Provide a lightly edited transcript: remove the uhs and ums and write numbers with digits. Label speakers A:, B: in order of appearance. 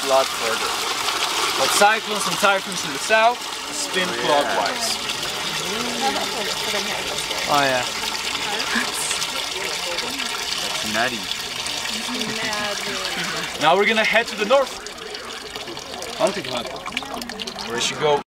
A: lot further.
B: But cyclones and typhoons to the south spin clockwise.
C: Oh yeah.
A: That's nutty.
B: Now we're gonna head to the north. Where it should go